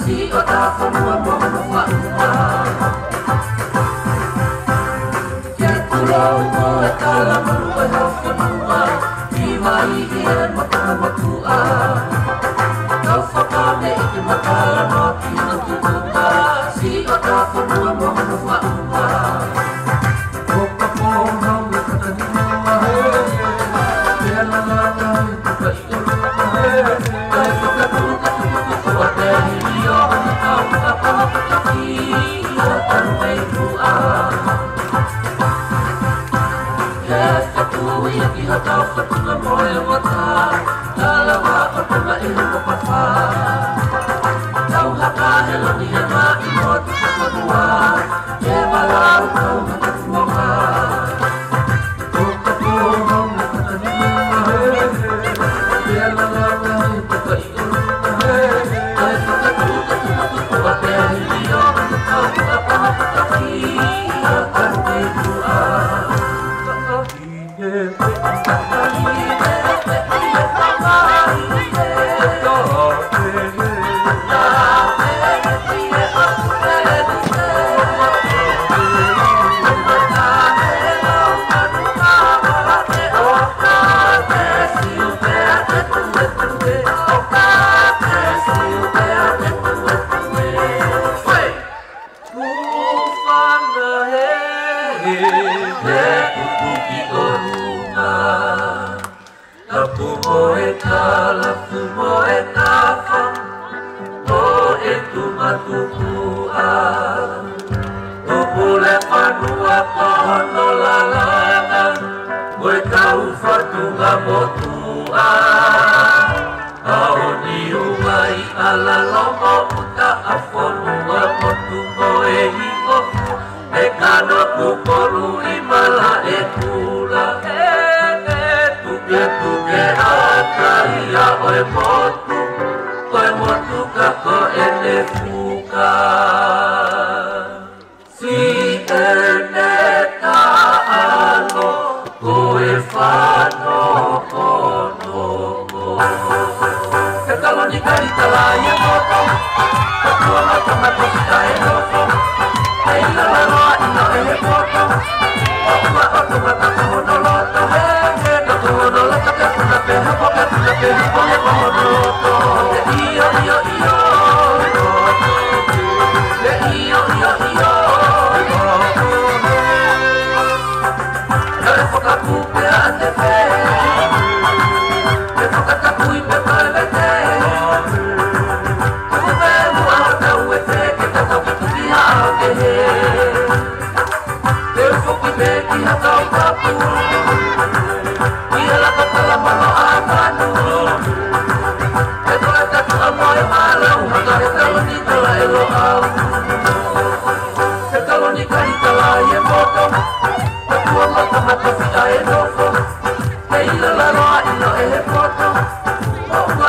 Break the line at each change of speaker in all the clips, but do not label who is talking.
si o ta whanua mo no whanua. Ke turau mo e tala manu e hau whanua, i mai i e makana matua. Kau whakane i te matala no ki na tutuka, si o ta whanua mo no whanua. O kapona me katanima he, te alalanga e tuka i o luka he, kai whakatuka tutuku a te hiri o hana tau ka pahapataki, o tanu mei rua. He whatui a ki hatau whatuna moe wata, talawa o tuma e hana papa. Tau haka he loni he mai mo tuka whanua, he walau tau haka tuama. O kapona me katanima he, te alalanga e tuka i o luka he, kai whakatuka tutuku a te hiri o hana tau ka pahapataki, o tanu mei rua.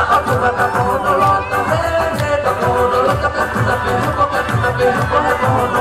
Hey,